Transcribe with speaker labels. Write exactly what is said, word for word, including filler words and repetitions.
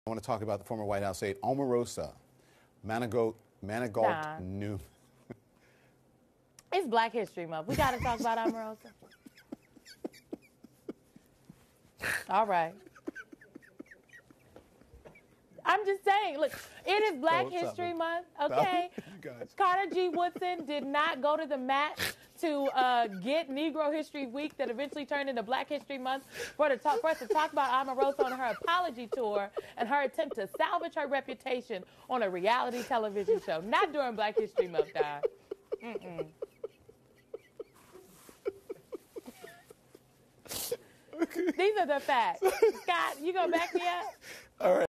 Speaker 1: I want to talk about the former White House aide, Omarosa Manigault, Manigault New.
Speaker 2: It's Black History Month. We got to talk about Omarosa. All right. I'm just saying, look, it is Black
Speaker 1: oh,
Speaker 2: History
Speaker 1: up,
Speaker 2: Month, okay? Carter G. Woodson did not go to the mat to uh, get Negro History Week that eventually turned into Black History Month for, to talk, for us to talk about Omarosa on her apology tour and her attempt to salvage her reputation on a reality television show. Not during Black History Month, guys. Mm-mm. These are the facts. Scott, you gonna back me up?
Speaker 1: All right.